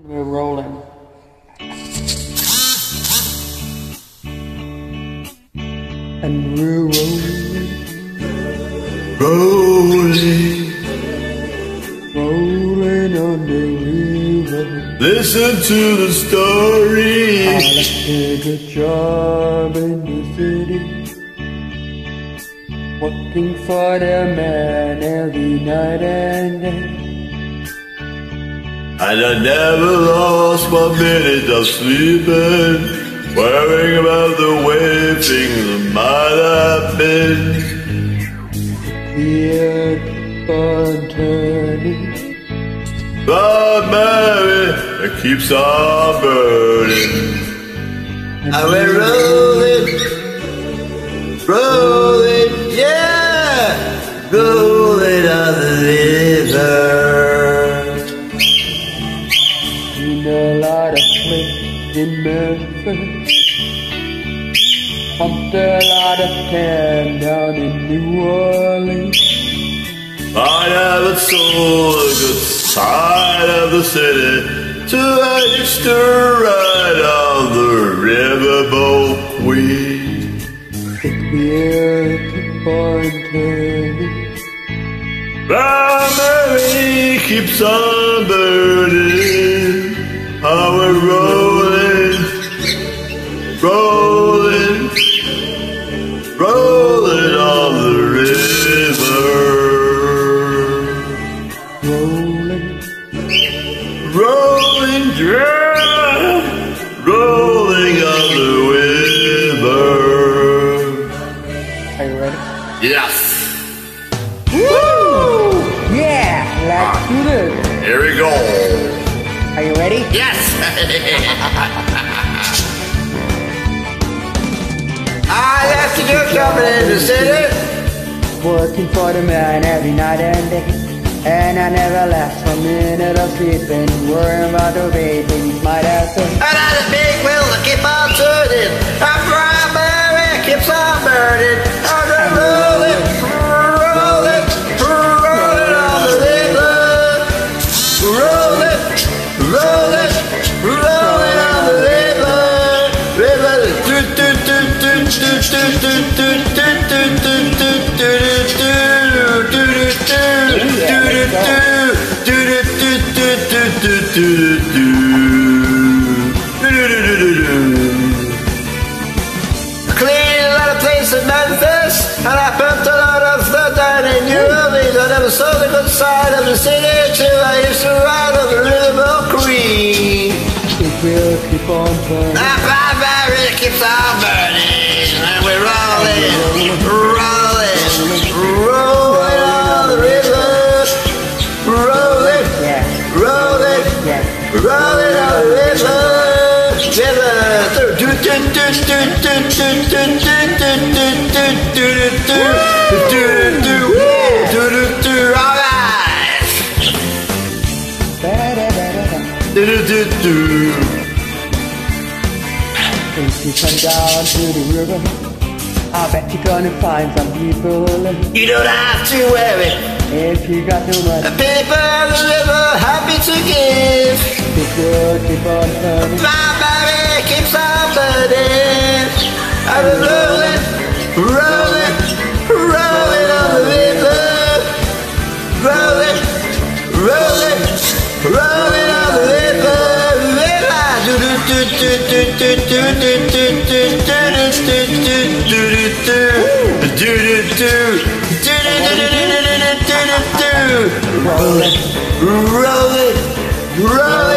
We're rolling. And we're rolling. Rolling. Rolling on the river. Listen to the story. I did a job in the city, working for the man every night and day. And I never lost 1 minute of sleeping, worrying about the way things might have been. The keep on turning, Pround Mary keeps on burning. And we're rolling, rolling, yeah, rolling on the river. seen a lot of places in Memphis, pumped a lot of can down in New Orleans. I never saw the good side of the city till I used to ride on the riverboat queen. The beer keep on turning, Pround Mary keeps on burning. How we're rolling, rolling, rolling on the river. rolling. Rolling, yeah, rolling on the river. Are you ready? Yes. Woo! Yeah, let's do this. Here we go. Are you ready? Yes. I left to do something in the city. Working for the man every night and day, and I never left 1 minute of sleeping, worrying about the way things might happen. And I the big wheel to keep on turning. I'm Pround Mary keeps on burning. I'm rolling, rolling, rolling on the river. Rolling, rolling, rolling on the river. River, do do do do do do do do do do do do do do cleaned a lot of places in Memphis, and I pumped a lot of stuff down in New Orleans. I never saw the good side of the city till I used to ride on the riverboat queen. The wheel keep on turning, Pround Mary keeps on burning, and we're rolling, rolling, rolling on the river. Rolling, yeah, rolling, yeah. rolling on the river. River. Do do do do do do do do do do do do. All right. Da-da-da-da-da. Do do do. If you come down to the river, I bet you're gonna find some people. You don't have to worry. If you got no money, People of the river happy to give. the wheel keep on turning. Pround Mary keeps on burning. I'm rolling, rolling, rolling on the river. Rolling, rolling, rolling on the river. River. Do do do do do do do do do do do do do. Rolling, rolling, rolling.